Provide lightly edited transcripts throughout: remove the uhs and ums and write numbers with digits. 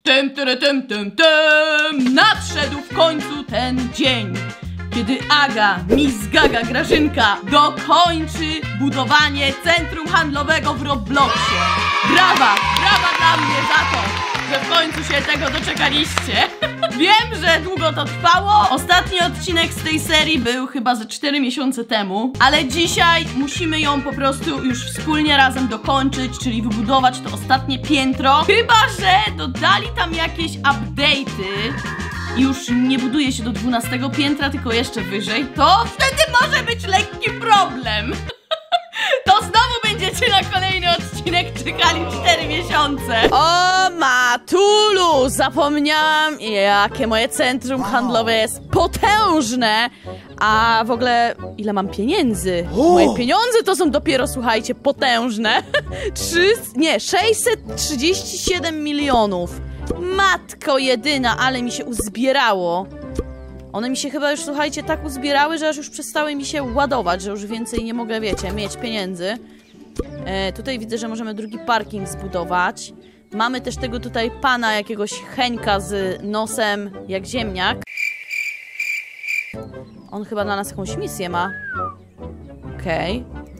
Nadszedł w końcu ten dzień, kiedy Aga, Miss Gaga Grażynka dokończy budowanie centrum handlowego w Robloxie. Brawa dla mnie za to, że w końcu się tego doczekaliście. Wiem, że długo to trwało. Ostatni odcinek z tej serii był chyba ze 4 miesiące temu, ale dzisiaj musimy ją po prostu już wspólnie razem dokończyć, czyli wybudować to ostatnie piętro. Chyba że dodali tam jakieś update'y i już nie buduje się do 12 piętra, tylko jeszcze wyżej, to wtedy może być lekki problem. To znowu będziecie na kolejny odcinek czekali 4 miesiące. O matulu, zapomniałam, jakie moje centrum handlowe jest potężne. A w ogóle ile mam pieniędzy? Moje pieniądze to są dopiero, słuchajcie, potężne. 637 milionów. Matko jedyna, ale mi się uzbierało. One mi się chyba już, słuchajcie, tak uzbierały, że aż już przestały mi się ładować, że już więcej nie mogę, wiecie, mieć pieniędzy. Tutaj widzę, że możemy drugi parking zbudować. Mamy też tego tutaj pana, jakiegoś Heńka z nosem jak ziemniak. On chyba dla nas jakąś misję ma. Okej.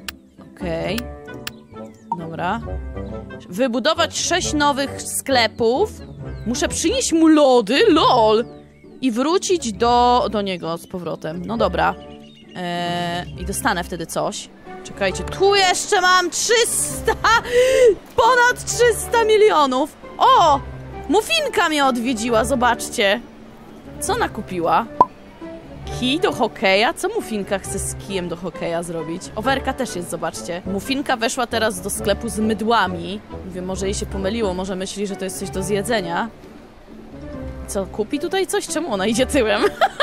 Dobra. Wybudować 6 nowych sklepów. Muszę przynieść mu lody, lol. I wrócić do niego z powrotem. No dobra. I dostanę wtedy coś. Czekajcie, tu jeszcze mam 300! Ponad 300 milionów! O! Muffinka mnie odwiedziła, zobaczcie. Co ona kupiła? Kij do hokeja? Co Muffinka chce z kijem do hokeja zrobić? Overka też jest, zobaczcie. Muffinka weszła teraz do sklepu z mydłami. Mówię, może jej się pomyliło, może myśli, że to jest coś do zjedzenia. Co, kupi tutaj coś? Czemu ona idzie tyłem?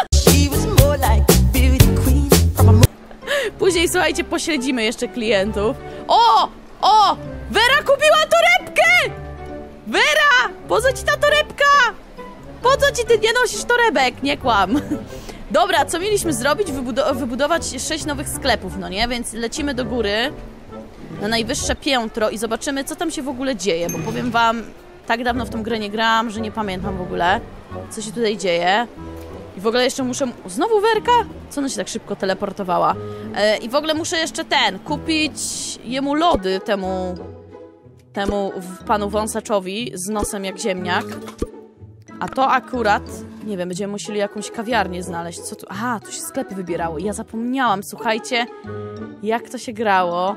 Później, słuchajcie, pośledzimy jeszcze klientów. O! Vera kupiła torebkę! Vera! Po co ci ta torebka? Po co ci ty nie nosisz torebek? Nie kłam. Dobra, co mieliśmy zrobić? Wybudować 6 nowych sklepów, no nie? Więc lecimy do góry na najwyższe piętro i zobaczymy, co tam się w ogóle dzieje, bo powiem wam, tak dawno w tą grę nie grałam, że nie pamiętam w ogóle, co się tutaj dzieje. I w ogóle jeszcze muszę... Znowu Werka? Co ona się tak szybko teleportowała? I w ogóle muszę jeszcze kupić jemu lody, temu panu wąsaczowi z nosem jak ziemniak. A to akurat, nie wiem, będziemy musieli jakąś kawiarnię znaleźć. Co tu? Aha, tu się sklepy wybierało. Ja zapomniałam, słuchajcie, jak to się grało.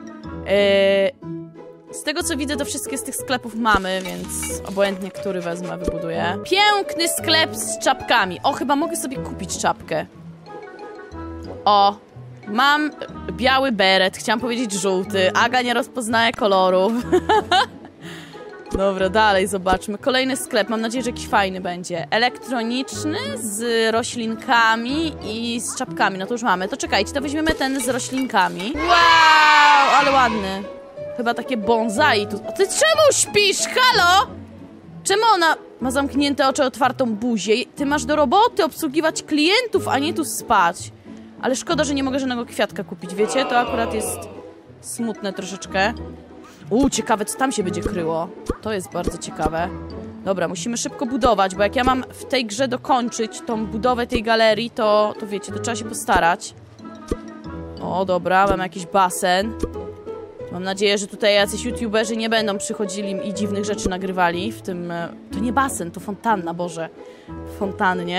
Z tego co widzę, to wszystkie z tych sklepów mamy, więc obojętnie, który wezmę, wybuduję. Piękny sklep z czapkami. O, chyba mogę sobie kupić czapkę. O, mam biały beret, chciałam powiedzieć żółty. Aga nie rozpoznaje kolorów. Dobra, dalej zobaczmy. Kolejny sklep, mam nadzieję, że jakiś fajny będzie. Elektroniczny z roślinkami i z czapkami. No to już mamy. To czekajcie, to weźmiemy ten z roślinkami. Wow, ale ładny. Chyba takie bonsai tu. A ty czemu śpisz? Halo? Czemu ona ma zamknięte oczy, otwartą buzię? Ty masz do roboty obsługiwać klientów, a nie tu spać. Ale szkoda, że nie mogę żadnego kwiatka kupić, wiecie? To akurat jest smutne troszeczkę. Ciekawe, co tam się będzie kryło. To jest bardzo ciekawe. Dobra, musimy szybko budować, bo jak ja mam w tej grze dokończyć tą budowę tej galerii, to wiecie, to trzeba się postarać. O, dobra, mam jakiś basen. Mam nadzieję, że tutaj jacyś youtuberzy nie będą przychodzili i dziwnych rzeczy nagrywali w tym... To nie basen, to fontanna, Boże. Fontannie.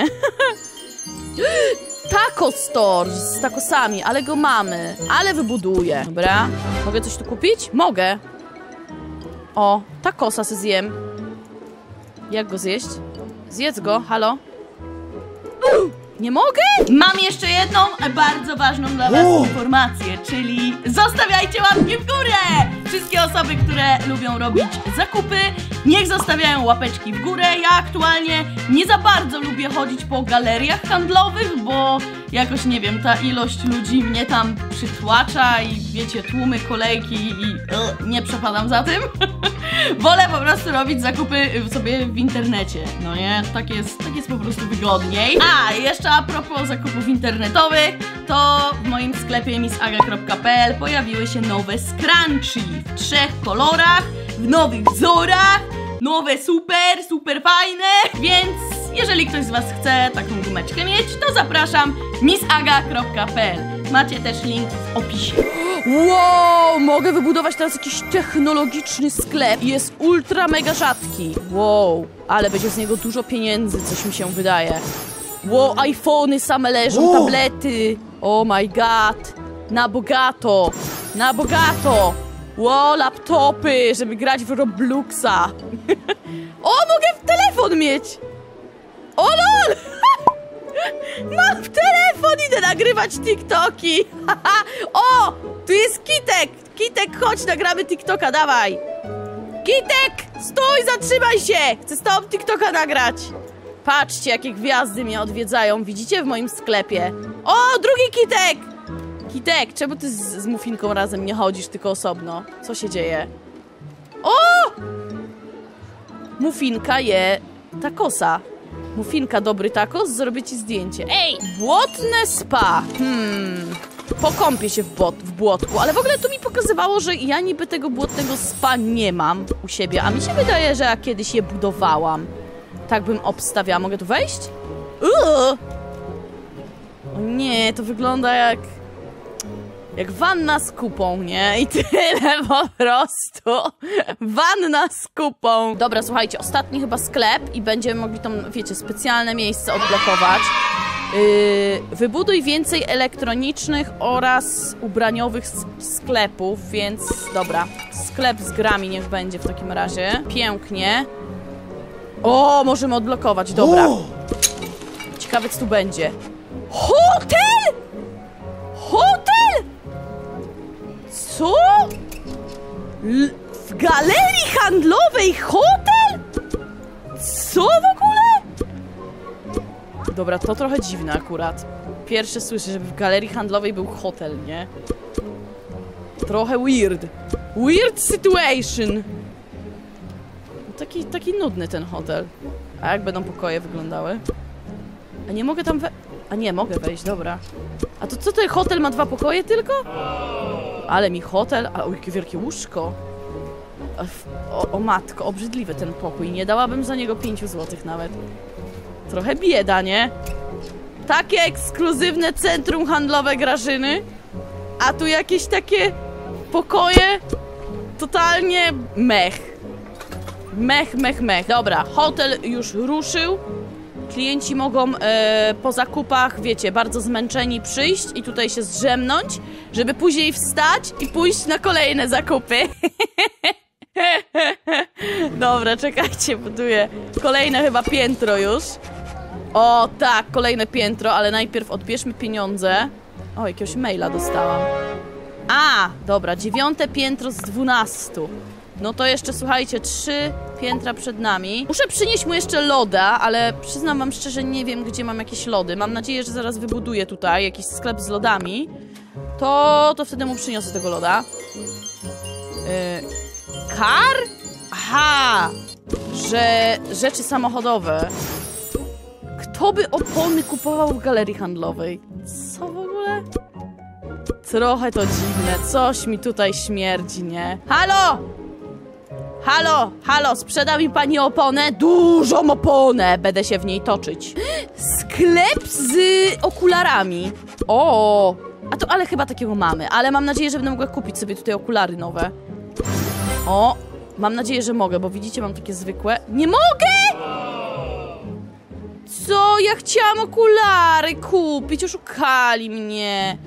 Taco store z tacosami, ale go mamy. Ale wybuduję. Dobra. Mogę coś tu kupić? Mogę. O, tacosa se zjem. Jak go zjeść? Zjedz go, halo? Nie mogę? Mam jeszcze jedną bardzo ważną dla was informację, czyli zostawiajcie łapki w górę! Wszystkie osoby, które lubią robić zakupy, niech zostawiają łapeczki w górę. Ja aktualnie nie za bardzo lubię chodzić po galeriach handlowych, bo jakoś, nie wiem, ta ilość ludzi mnie tam przytłacza i wiecie, tłumy, kolejki i nie przepadam za tym. Wolę po prostu robić zakupy sobie w internecie, no nie? Tak jest po prostu wygodniej. A, jeszcze a propos zakupów internetowych, to w moim sklepie missaga.pl pojawiły się nowe scrunchie w 3 kolorach, w nowych wzorach Nowe super fajne, więc jeżeli ktoś z was chce taką gumeczkę mieć, to zapraszam missaga.pl. Macie też link w opisie. Wow, mogę wybudować teraz jakiś technologiczny sklep. Jest ultra mega rzadki. Wow, ale będzie z niego dużo pieniędzy, coś mi się wydaje. Wow, iPhony same leżą, tablety. Oh my god. Na bogato. Na bogato. Wow, laptopy, żeby grać w Robloxa. O, mogę telefon mieć. O lol. Mam telefon, idę nagrywać TikToki. O, tu jest Kitek. Kitek, chodź, nagramy TikToka, dawaj. Kitek, stój, zatrzymaj się. Chcę z tobą TikToka nagrać. Patrzcie, jakie gwiazdy mnie odwiedzają. Widzicie w moim sklepie? O, drugi Kitek. Kitek, czemu ty z Mufinką razem nie chodzisz, tylko osobno? Co się dzieje? O! Mufinka je takosa. Mufinka, dobry tacos, zrobię ci zdjęcie. Ej, błotne spa. Pokąpię się w błotku, ale w ogóle tu mi pokazywało, że ja niby tego błotnego spa nie mam u siebie, a mi się wydaje, że ja kiedyś je budowałam. Tak bym obstawiała. Mogę tu wejść? O nie, to wygląda jak wanna z kupą, nie? I tyle po prostu. Wanna z kupą. Dobra, słuchajcie, ostatni chyba sklep i będziemy mogli tam, wiecie, specjalne miejsce odblokować. Wybuduj więcej elektronicznych oraz ubraniowych sklepów, więc dobra. Sklep z grami niech będzie w takim razie. Pięknie. O, możemy odblokować, dobra. Ciekawe, co tu będzie. Hotel! Hotel! Co? W galerii handlowej hotel? Co w ogóle? Dobra, to trochę dziwne akurat. Pierwsze słyszę, żeby w galerii handlowej był hotel, nie? Trochę weird. Weird situation. Taki nudny ten hotel. A jak będą pokoje wyglądały? A nie mogę tam A nie, mogę wejść, dobra. A to co, ten hotel ma 2 pokoje tylko? Ale mi hotel... A, jakie wielkie łóżko. O matko, obrzydliwy ten pokój. Nie dałabym za niego 5 zł nawet. Trochę bieda, nie? Takie ekskluzywne centrum handlowe Grażyny. A tu jakieś takie pokoje totalnie mech. Mech. Dobra, hotel już ruszył. Klienci mogą po zakupach, wiecie, bardzo zmęczeni przyjść i tutaj się zdrzemnąć, żeby później wstać i pójść na kolejne zakupy. Dobra, czekajcie, buduję kolejne chyba piętro już. O tak, kolejne piętro, ale najpierw odbierzmy pieniądze. O, jakiegoś maila dostałam. A, dobra, 9 piętro z 12. No to jeszcze, słuchajcie, 3 piętra przed nami. Muszę przynieść mu jeszcze loda, ale przyznam wam szczerze, nie wiem, gdzie mam jakieś lody. Mam nadzieję, że zaraz wybuduję tutaj jakiś sklep z lodami. To wtedy mu przyniosę tego loda. Kar? Aha! Że rzeczy samochodowe. Kto by opony kupował w galerii handlowej? Co w ogóle? Trochę to dziwne. Coś mi tutaj śmierdzi, nie? Halo! Halo, sprzeda mi pani oponę? Dużą oponę! Będę się w niej toczyć. Sklep z okularami. O! A to, ale chyba takiego mamy. Ale mam nadzieję, że będę mogła kupić sobie tutaj okulary nowe. O! Mam nadzieję, że mogę, bo widzicie, mam takie zwykłe. Nie mogę! Co? Ja chciałam okulary kupić. Oszukali mnie.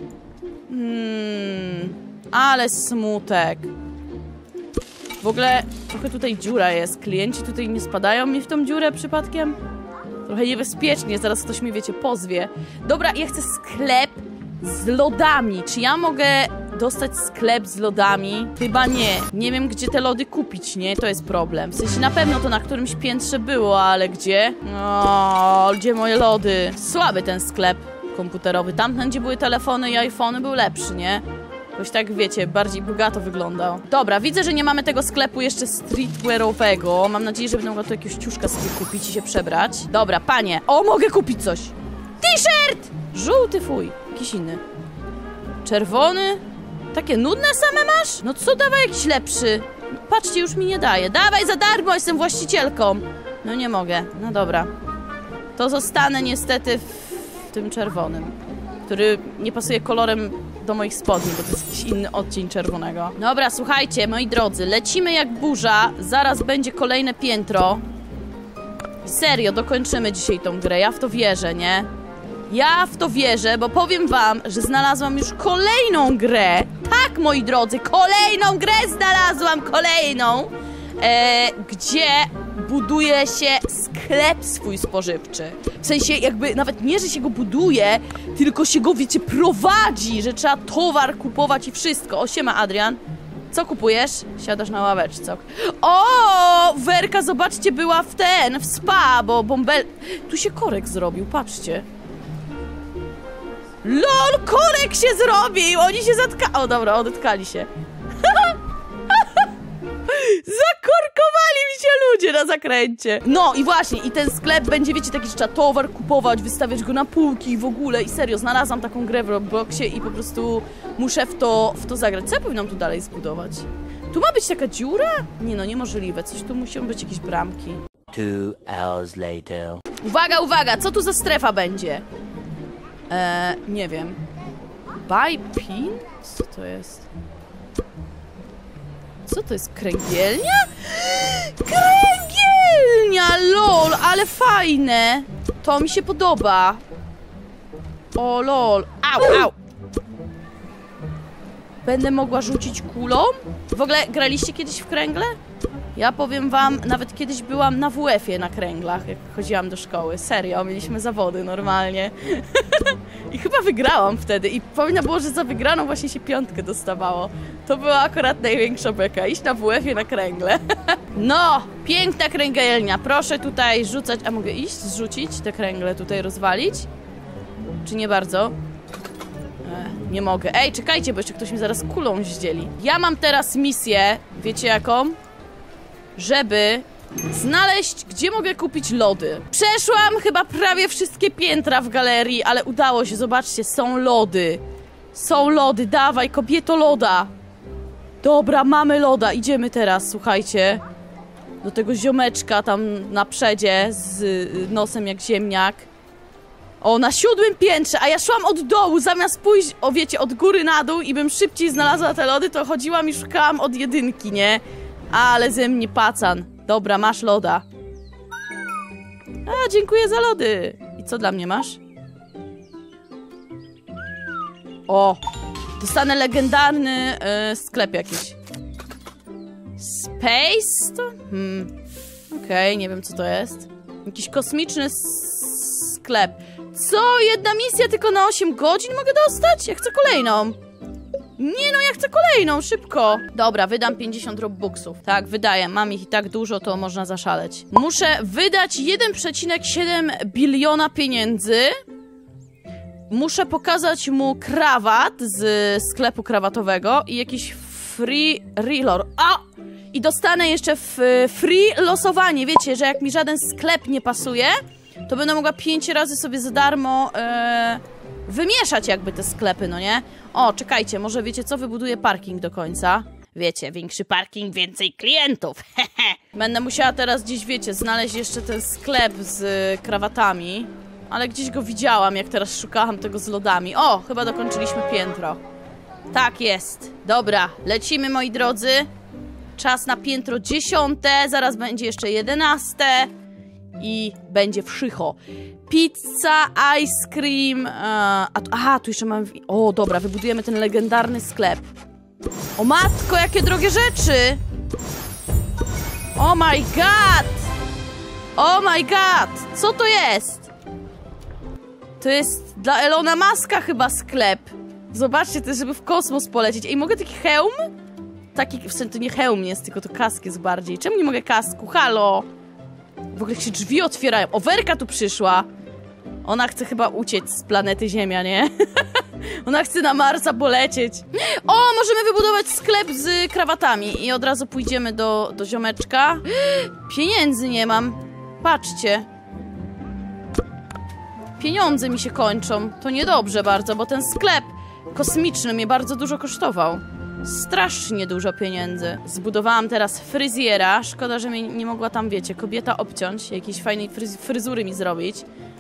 Ale smutek. W ogóle trochę tutaj dziura jest. Klienci tutaj nie spadają mi w tą dziurę przypadkiem? Trochę niebezpiecznie, zaraz ktoś mnie, wiecie, pozwie. Dobra, ja chcę sklep z lodami. Czy ja mogę dostać sklep z lodami? Chyba nie. Nie wiem, gdzie te lody kupić, nie? To jest problem. W sensie na pewno to na którymś piętrze było, ale gdzie? O, gdzie moje lody? Słaby ten sklep komputerowy. Tamten, gdzie były telefony i iPhony, był lepszy, nie? Jakoś tak, wiecie, bardziej bogato wyglądał. Dobra, widzę, że nie mamy tego sklepu jeszcze streetwearowego. Mam nadzieję, że będę mogła tu jakiegoś ciuszka sobie kupić i się przebrać. Dobra, panie. O, mogę kupić coś. T-shirt! Żółty, fuj. Jakiś inny. Czerwony? Takie nudne same masz? No co, dawaj jakiś lepszy. Patrzcie, już mi nie daje. Dawaj za darmo, jestem właścicielką. No nie mogę, no dobra. To zostanę niestety w tym czerwonym, który nie pasuje kolorem do moich spodni, bo to jest jakiś inny odcień czerwonego. Dobra, słuchajcie, moi drodzy, lecimy jak burza. Zaraz będzie kolejne piętro. Serio, dokończymy dzisiaj tą grę, ja w to wierzę, nie? Ja w to wierzę, bo powiem wam, że znalazłam już kolejną grę. Tak, moi drodzy, kolejną grę znalazłam, kolejną, gdzie buduje się sklep swój spożywczy. W sensie jakby nawet nie, że się go buduje, tylko się go, wiecie, prowadzi, że trzeba towar kupować i wszystko. O, siema, Adrian. Co kupujesz? Siadasz na ławeczce. O, Werka, zobaczcie, była w spa, bo bąbel... Tu się korek zrobił, patrzcie. LOL, korek się zrobił! Oni się O, dobra, odetkali się. Zakorkowali mi się ludzie na zakręcie. No i właśnie, i ten sklep będzie, wiecie, taki, że trzeba towar kupować, wystawiać go na półki i w ogóle. I serio, znalazłam taką grę w Robloxie i po prostu muszę w to zagrać. Co ja powinnam tu dalej zbudować? Tu ma być taka dziura? Nie no, niemożliwe. Coś tu muszą być jakieś bramki. 2 hours later. Uwaga, uwaga, co tu za strefa będzie? Nie wiem. Buy pin? Co to jest? Co to jest? Kręgielnia? Kręgielnia! Lol, ale fajne! To mi się podoba. O lol. Au, au! Będę mogła rzucić kulą? W ogóle graliście kiedyś w kręgle? Ja powiem wam, nawet kiedyś byłam na WF-ie na kręglach, jak chodziłam do szkoły. Serio, mieliśmy zawody normalnie. I chyba wygrałam wtedy. I powinno było, że za wygraną właśnie się 5 dostawało. To była akurat największa beka. Iść na WF-ie na kręgle. No, piękna kręgielnia. Proszę tutaj rzucać. A mogę iść, zrzucić te kręgle, tutaj rozwalić? Czy nie bardzo? Nie mogę. Ej, czekajcie, bo jeszcze ktoś mi zaraz kulą zdzieli. Ja mam teraz misję, wiecie jaką? Żeby znaleźć, gdzie mogę kupić lody. Przeszłam chyba prawie wszystkie piętra w galerii, ale udało się, zobaczcie, są lody. Są lody, dawaj, kobieto, loda. Dobra, mamy loda, idziemy teraz, słuchajcie. Do tego ziomeczka tam na przedzie z nosem jak ziemniak. O, na 7. piętrze, a ja szłam od dołu, zamiast pójść, o wiecie, od góry na dół i bym szybciej znalazła te lody, to chodziłam i szukałam od 1, nie? Ale ze mnie pacan. Dobra, masz loda. A, dziękuję za lody. I co dla mnie masz? O, dostanę legendarny sklep jakiś. Space? Okej, nie wiem co to jest. Jakiś kosmiczny sklep. Co? Jedna misja tylko na 8 godzin mogę dostać? Ja chcę kolejną. Nie no, ja chcę kolejną, szybko. Dobra, wydam 50 robuxów. Tak, wydaję, mam ich i tak dużo, to można zaszaleć. Muszę wydać 1,7 biliona pieniędzy. Muszę pokazać mu krawat z sklepu krawatowego i jakiś free reload. A! I dostanę jeszcze free losowanie. Wiecie, że jak mi żaden sklep nie pasuje, to będę mogła 5 razy sobie za darmo wymieszać jakby te sklepy, no nie? O, czekajcie, może wiecie co? Wybuduję parking do końca. Wiecie, większy parking, więcej klientów. Będę musiała teraz gdzieś, wiecie, znaleźć jeszcze ten sklep z krawatami. Ale gdzieś go widziałam, jak teraz szukałam tego z lodami. O, chyba dokończyliśmy piętro. Tak jest. Dobra, lecimy, moi drodzy. Czas na piętro 10. Zaraz będzie jeszcze 11. I będzie wszycho. Pizza, ice cream. Aha, tu jeszcze mam... O, dobra, wybudujemy ten legendarny sklep. O matko, jakie drogie rzeczy! Oh my god! Oh my god! Co to jest? To jest dla Elona Muska chyba sklep. Zobaczcie, to jest, żeby w kosmos polecieć. Ej, mogę taki hełm? Taki, w sensie to nie hełm jest, tylko to kask jest bardziej. Czemu nie mogę kasku? Halo! W ogóle się drzwi otwierają. O, Werka tu przyszła. Ona chce chyba uciec z planety Ziemia, nie? Ona chce na Marsa polecieć. O, możemy wybudować sklep z krawatami. I od razu pójdziemy do ziomeczka. Pieniędzy nie mam. Patrzcie. Pieniądze mi się kończą. To niedobrze bardzo, bo ten sklep kosmiczny mnie bardzo dużo kosztował. Strasznie dużo pieniędzy. Zbudowałam teraz fryzjera. Szkoda, że mnie nie mogła tam, wiecie, kobieta obciąć. Jakiejś fajnej fryzury mi zrobić.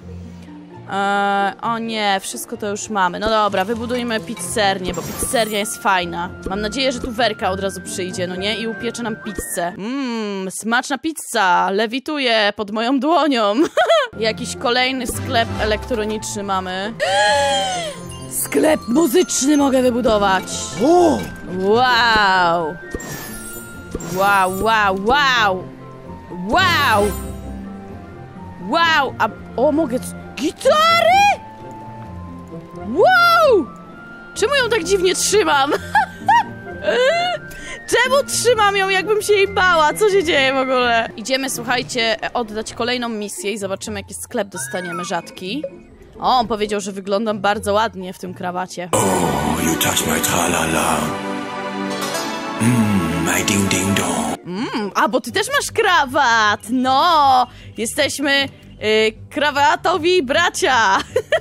O nie, wszystko to już mamy. No dobra, wybudujmy pizzernię, bo pizzeria jest fajna. Mam nadzieję, że tu Werka od razu przyjdzie, no nie? I upiecze nam pizzę. Smaczna pizza, lewituje pod moją dłonią. Jakiś kolejny sklep elektroniczny mamy. Sklep muzyczny mogę wybudować. Wow. Wow, wow, wow. Wow. Wow, o, mogę... Gitary! Wow! Czemu ją tak dziwnie trzymam? Czemu trzymam ją, jakbym się jej bała? Co się dzieje w ogóle? Idziemy, słuchajcie, oddać kolejną misję i zobaczymy, jaki sklep dostaniemy rzadki. O, on powiedział, że wyglądam bardzo ładnie w tym krawacie. Oh, you touch my tra-la-la. My ding-ding-dong. A, bo ty też masz krawat! No! Jesteśmy... krawatowi bracia!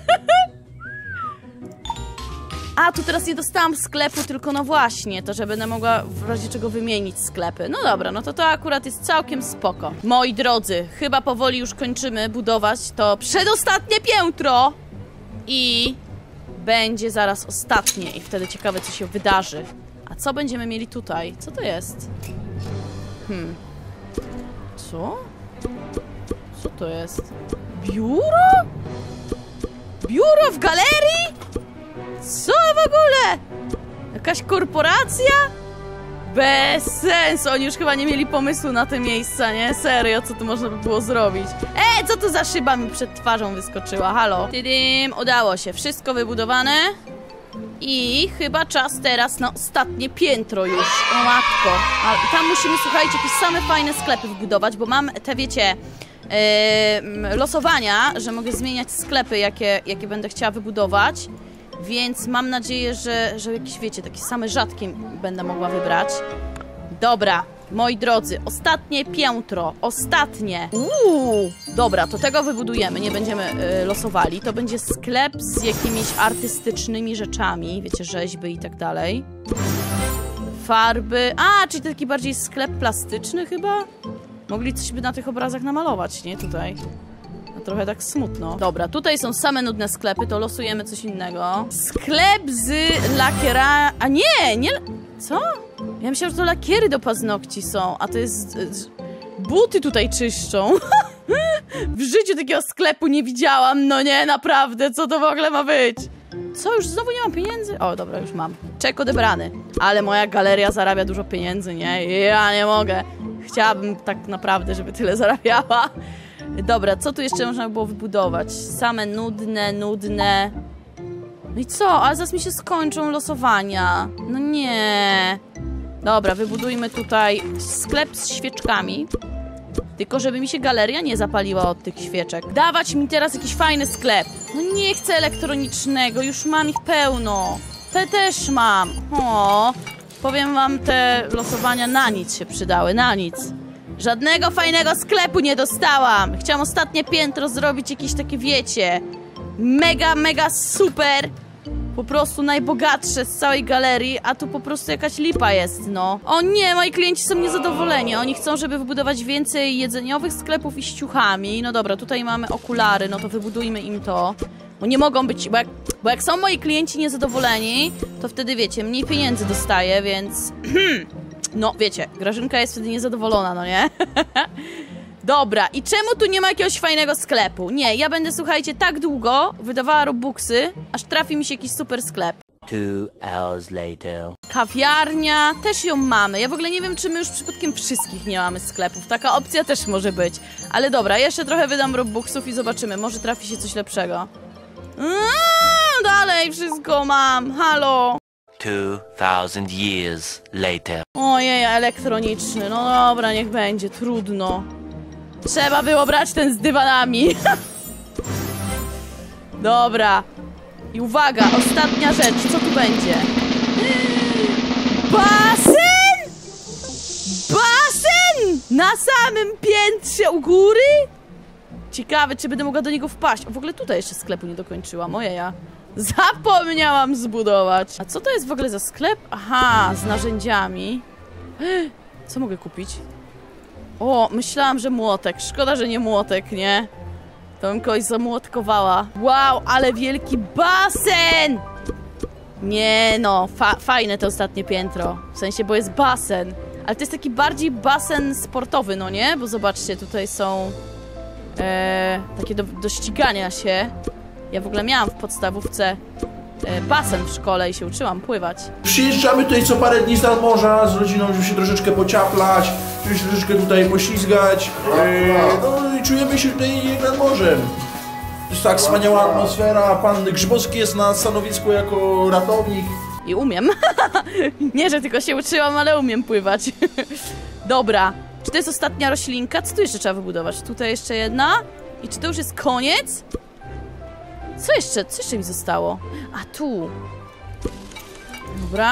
A, tu teraz nie dostałam sklepu, tylko no właśnie, to że będę mogła w razie czego wymienić sklepy. No dobra, no to akurat jest całkiem spoko. Moi drodzy, chyba powoli już kończymy budować to przedostatnie piętro i będzie zaraz ostatnie i wtedy ciekawe, co się wydarzy. A co będziemy mieli tutaj? Co to jest? Co? Co to jest? Biuro? Biuro w galerii? Co w ogóle? Jakaś korporacja? Bez sensu, oni już chyba nie mieli pomysłu na te miejsca, nie? Serio, co tu można by było zrobić? Co to za szyba mi przed twarzą wyskoczyła? Halo? Tydim, udało się, wszystko wybudowane. I chyba czas teraz na ostatnie piętro już. O matko. A tam musimy, słuchajcie, jakieś same fajne sklepy wbudować, bo mam te, wiecie... losowania, że mogę zmieniać sklepy, jakie będę chciała wybudować, więc mam nadzieję, że jakieś, wiecie, takie same rzadkie będę mogła wybrać. Dobra, moi drodzy, ostatnie piętro, ostatnie. Dobra, to tego wybudujemy, nie będziemy losowali. To będzie sklep z jakimiś artystycznymi rzeczami, wiecie, rzeźby i tak dalej. Farby, czyli taki bardziej sklep plastyczny chyba? Mogli coś by na tych obrazach namalować, nie? Tutaj. No, trochę tak smutno. Dobra, tutaj są same nudne sklepy, to losujemy coś innego. Sklep z lakiera... A nie! Co? Ja myślałam, że to lakiery do paznokci są, a to jest... Buty tutaj czyszczą. W życiu takiego sklepu nie widziałam, no nie, naprawdę, co to w ogóle ma być? Co, już znowu nie mam pieniędzy? O, dobra, już mam. Czek odebrany. Ale moja galeria zarabia dużo pieniędzy, nie? Ja nie mogę. Chciałabym tak naprawdę, żeby tyle zarabiała. Dobra, co tu jeszcze można było wybudować? Same nudne... No i co? Ale zaraz mi się skończą losowania. No nie. Dobra, wybudujmy tutaj sklep z świeczkami. Tylko żeby mi się galeria nie zapaliła od tych świeczek. Dawać mi teraz jakiś fajny sklep. No nie chcę elektronicznego, już mam ich pełno. Te też mam. O, powiem wam, te losowania na nic się przydały, na nic. Żadnego fajnego sklepu nie dostałam. Chciałam ostatnie piętro zrobić jakieś takie, wiecie, mega super. Po prostu najbogatsze z całej galerii, a tu po prostu jakaś lipa jest, no. O nie, moi klienci są niezadowoleni. Oni chcą, żeby wybudować więcej jedzeniowych sklepów i z ciuchami. No dobra, tutaj mamy okulary, no to wybudujmy im to. Bo nie mogą być, bo jak są moi klienci niezadowoleni, to wtedy, wiecie, mniej pieniędzy dostaję, więc... No, wiecie, Grażynka jest wtedy niezadowolona, no nie? Dobra, i czemu tu nie ma jakiegoś fajnego sklepu? Nie, ja będę, słuchajcie, tak długo wydawała robuxy, aż trafi mi się jakiś super sklep. 2 hours later. Kawiarnia, też ją mamy. Ja w ogóle nie wiem, czy my już przypadkiem wszystkich nie mamy sklepów. Taka opcja też może być. Ale dobra, jeszcze trochę wydam robuxów i zobaczymy, może trafi się coś lepszego. Dalej wszystko mam, halo. 2000 years later. Ojej, elektroniczny, no dobra, niech będzie, trudno. Trzeba było brać ten z dywanami. Dobra. I uwaga, ostatnia rzecz, co tu będzie? Basen! Basen! Na samym piętrze u góry? Ciekawe, czy będę mogła do niego wpaść. O, w ogóle tutaj jeszcze sklepu nie dokończyłam, ojej ja. Zapomniałam zbudować. A co to jest w ogóle za sklep? Aha, z narzędziami. Co mogę kupić? O, myślałam, że młotek. Szkoda, że nie młotek, nie? To bym kogoś zamłotkowała. Wow, ale wielki basen! Nie no, fajne to ostatnie piętro. W sensie, bo jest basen. Ale to jest taki bardziej basen sportowy, no nie? Bo zobaczcie, tutaj są takie do ścigania się. Ja w ogóle miałam w podstawówce basen w szkole i się uczyłam pływać. Przyjeżdżamy tutaj co parę dni z nadmorza z rodziną, żeby się troszeczkę pociaplać, żeby się troszeczkę tutaj poślizgać. No i czujemy się tutaj nad morzem. To jest tak wspaniała atmosfera, pan Grzybowski jest na stanowisku jako ratownik. I umiem. Nie, że tylko się uczyłam, ale umiem pływać. Dobra. Czy to jest ostatnia roślinka? Co tu jeszcze trzeba wybudować? Tutaj jeszcze jedna? I czy to już jest koniec? Co jeszcze mi zostało? A tu. Dobra.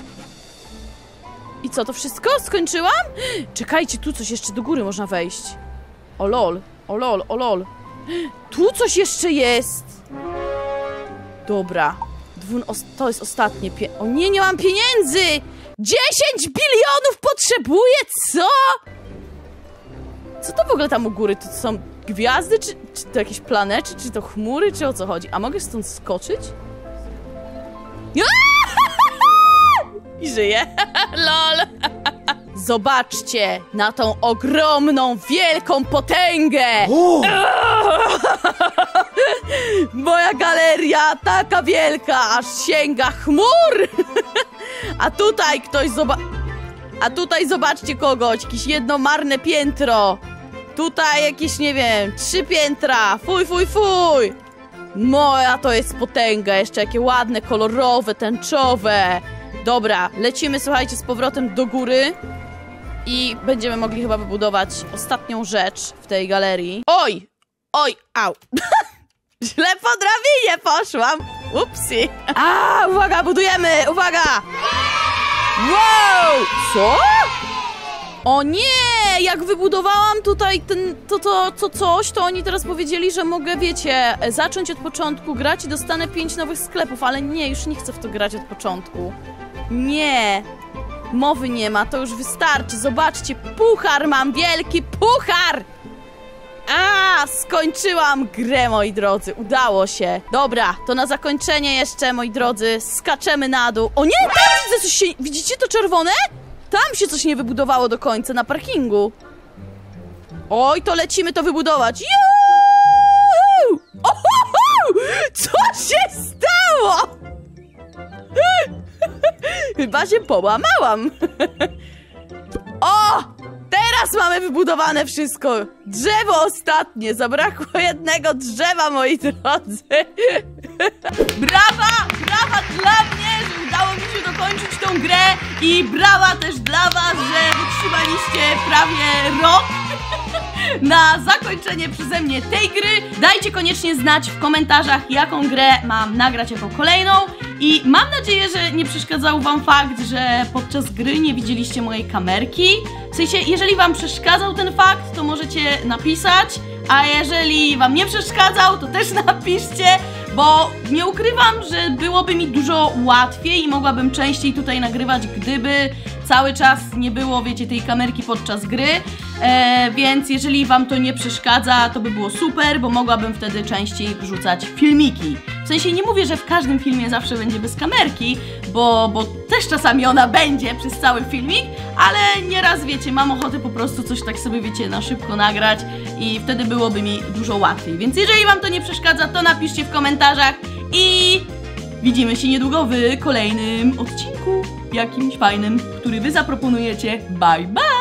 I co, to wszystko? Skończyłam? Czekajcie, tu coś jeszcze do góry można wejść. O lol, o lol, o lol. Tu coś jeszcze jest. Dobra. To jest ostatnie O nie, nie mam pieniędzy! 10 bilionów potrzebuję, co? Co to w ogóle tam u góry? To są gwiazdy, czy to jakieś planety, czy to chmury, czy o co chodzi? A mogę stąd skoczyć? I żyję. Lol. Zobaczcie na tą ogromną, wielką potęgę! Moja galeria taka wielka, aż sięga chmur! A tutaj ktoś A tutaj zobaczcie kogoś, jakieś jedno marne piętro. Tutaj jakieś, nie wiem, 3 piętra. Fuj, fuj, fuj. Moja to jest potęga, jeszcze jakie ładne, kolorowe, tęczowe. Dobra, lecimy, słuchajcie, z powrotem do góry. I będziemy mogli chyba wybudować ostatnią rzecz w tej galerii. Oj! Oj, au! Źle po drabinie poszłam! Upsi! A, uwaga, budujemy! Uwaga! Wow! Co? O nie! Jak wybudowałam tutaj coś, to oni teraz powiedzieli, że mogę, wiecie, zacząć od początku grać i dostanę 5 nowych sklepów, ale nie, już nie chcę w to grać od początku. Nie! Mowy nie ma, to już wystarczy. Zobaczcie, puchar mam, wielki puchar! A, skończyłam grę, moi drodzy. Udało się. Dobra, to na zakończenie jeszcze, moi drodzy, skaczemy na dół. O nie, tam widzę coś się... Widzicie to czerwone? Tam się coś nie wybudowało do końca, na parkingu. Oj, to lecimy to wybudować. Juhu! Ohoho! Co się stało? Chyba się połamałam. O! Teraz mamy wybudowane wszystko. Drzewo ostatnie. Zabrakło jednego drzewa, moi drodzy. Brawa! Brawa dla mnie, że udało mi się dokończyć tą grę. I brawa też dla was, że wytrzymaliście prawie rok na zakończenie przeze mnie tej gry. Dajcie koniecznie znać w komentarzach, jaką grę mam nagrać jako kolejną. I mam nadzieję, że nie przeszkadzał wam fakt, że podczas gry nie widzieliście mojej kamerki. W sensie, jeżeli wam przeszkadzał ten fakt, to możecie napisać. A jeżeli wam nie przeszkadzał, to też napiszcie, bo nie ukrywam, że byłoby mi dużo łatwiej i mogłabym częściej tutaj nagrywać, gdyby cały czas nie było, wiecie, tej kamerki podczas gry. Więc jeżeli wam to nie przeszkadza, to by było super, bo mogłabym wtedy częściej wrzucać filmiki. W sensie nie mówię, że w każdym filmie zawsze będzie bez kamerki, bo też czasami ona będzie przez cały filmik, ale nieraz, wiecie, mam ochotę po prostu coś tak sobie, wiecie, na szybko nagrać i wtedy byłoby mi dużo łatwiej. Więc jeżeli wam to nie przeszkadza, to napiszcie w komentarzach i widzimy się niedługo w kolejnym odcinku, jakimś fajnym, który wy zaproponujecie. Bye, bye!